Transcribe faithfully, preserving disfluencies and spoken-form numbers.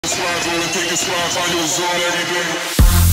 Slide, roll and take a slide, find your zone every day.